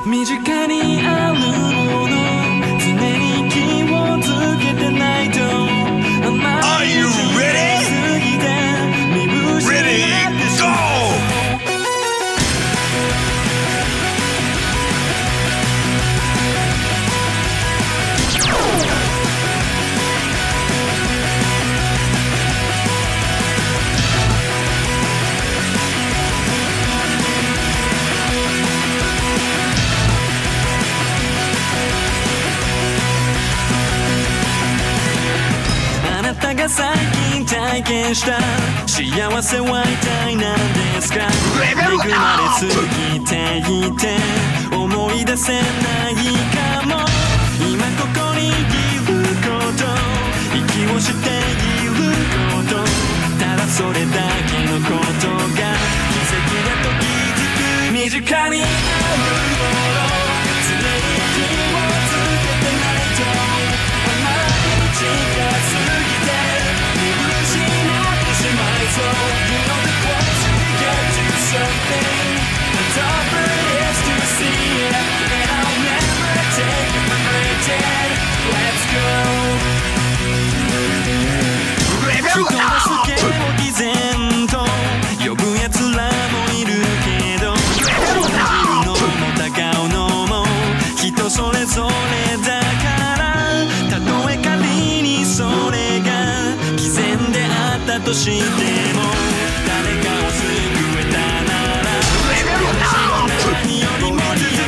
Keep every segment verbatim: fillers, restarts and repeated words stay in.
身近にあるもの常に気をつけてないとあまりに過ぎて見失ってしまうあなたが最近体験した幸せは一体何ですか。恵まれすぎていて思い出せないかも。今ここにいること息をしていることただそれだけのことが奇跡だと気づく。身近にあるもの常に気をつけてないとあまりに近すぎて見失ってしまいそう。You know the closer we get to something the tougher it is to see it and I'll never take it for granted. Let's go 人助けを偽善と呼ぶ奴らもいるけど信じるのも疑うのも人それぞれだからたとえ仮にそれが偽善であったとしても誰かを救えたなら何よりも続けてきた夢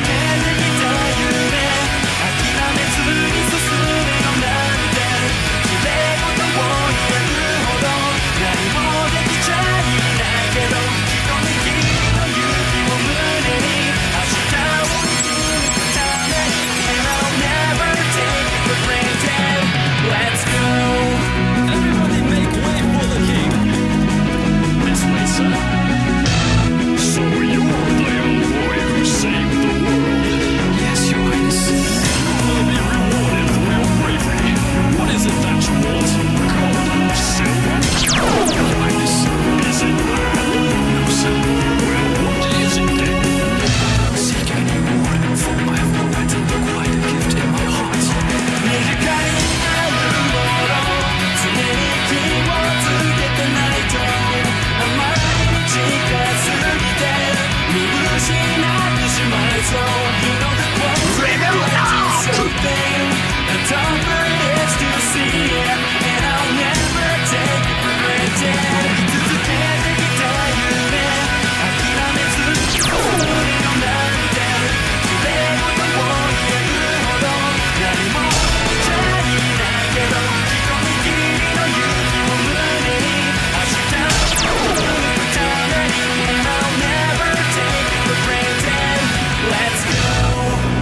諦めずに進めよなんて綺麗事を言えるほど何もできちゃいないけど一握りの勇気を胸に明日を生き抜くために And I'll never take it for granted. Let's go. Everybody make way for the king. This way, sir. So you're the young boy who saved the world. Yes, your highness. You will be rewarded for your bravery. What is it that you want? Gold? Silver? Your highness, is it land? No, sir. Well, what is it then? Seek any reward, for I have already acquired a gift in my heart. 身近にあるもの常に気をつけてないとあまりに近すぎて見失ってしまいそう。You know the closer we get to something the tougher it is to see it and I'll never take it for granted. 続けてきた夢諦めずに進めよなんて綺麗事を言えるほど何もできちゃいないけど一握りの勇気を胸に明日を生き抜くために And I'll never take it for granted. Let's go.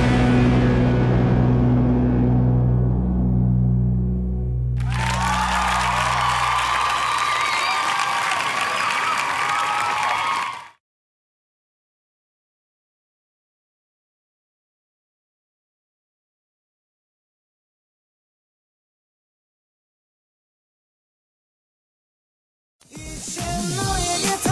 一瞬のえげつ